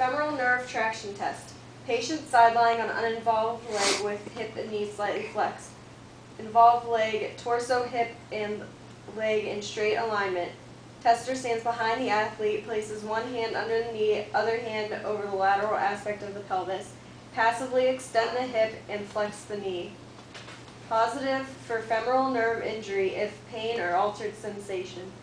Femoral nerve traction test. Patient sidelying on uninvolved leg with hip and knee slightly flexed. Involved leg, torso, hip, and leg in straight alignment. Tester stands behind the athlete, places one hand under the knee, other hand over the lateral aspect of the pelvis. Passively extend the hip and flex the knee. Positive for femoral nerve injury if pain or altered sensation.